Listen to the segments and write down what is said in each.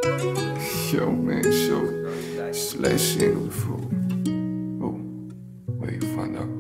Yo, man, so it's the last single before. Oh, where you find out?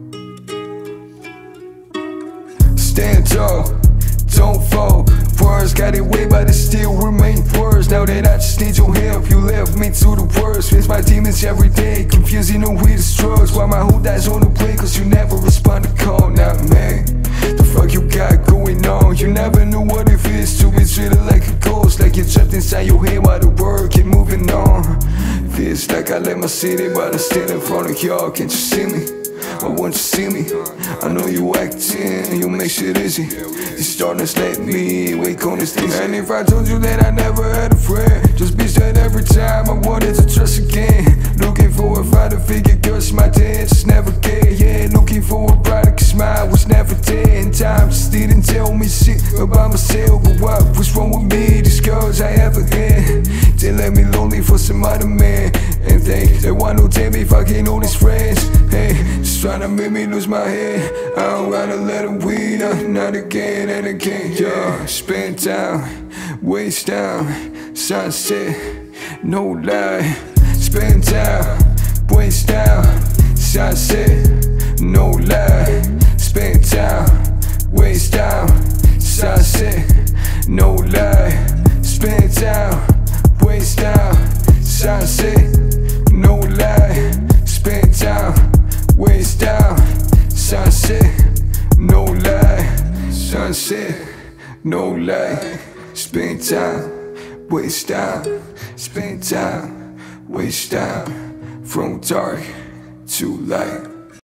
Stand tall, don't fall. Words got it way, but it still remain words. Now that I just need your help, you left me to the worst. Face my demons every day, confusing the weirdest drugs. While my whole dies on the plane, cause you never respond to call. Now, man, the fuck you got going on? You never knew what it feels to be treated like a ghost, like you're trapped inside your head while the world keep moving on. Feels like I left my city, but I stand in front of y'all. Can't you see me? Why won't you see me? I know you acting, you make shit easy. These darkness let me wake on this thing. And if I told you that I never had a friend, just be sad every time I wanted to trust again. Looking for a father figure, cause my dad just never cared. Yeah, looking for a brother, cause mine was never there. And time just didn't tell me shit about myself. But what was wrong with me? These girls I ever had, they left me lonely for some other man. And they want to tell me fucking all these friends. Hey, just trying to make me lose my head. I don't gotta let them weed up, not again and again. Yeah, spend time, waste time, sunset, no lie. Spend time, waste time, sunset, no lie. Spend time, waste time, sunset, no lie. Spend time, waste time, sunset, no lie. Spend time, waste time, sunset, no lie. Sunset, no lie. Spend time, waste time. Spend time, waste time. From dark to light.